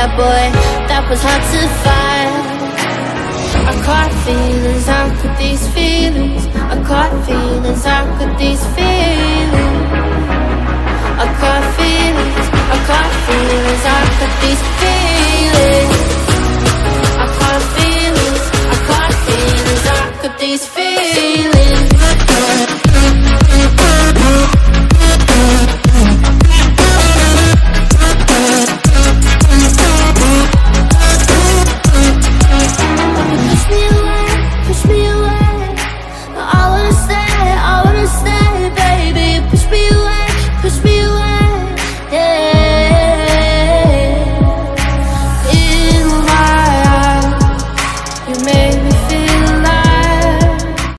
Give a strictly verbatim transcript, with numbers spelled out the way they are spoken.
bad boy that was hard to find. I caught feelings, how could these feelings? I caught feelings, how could these feelings? I caught feelings, I caught feelings, how could these feelings?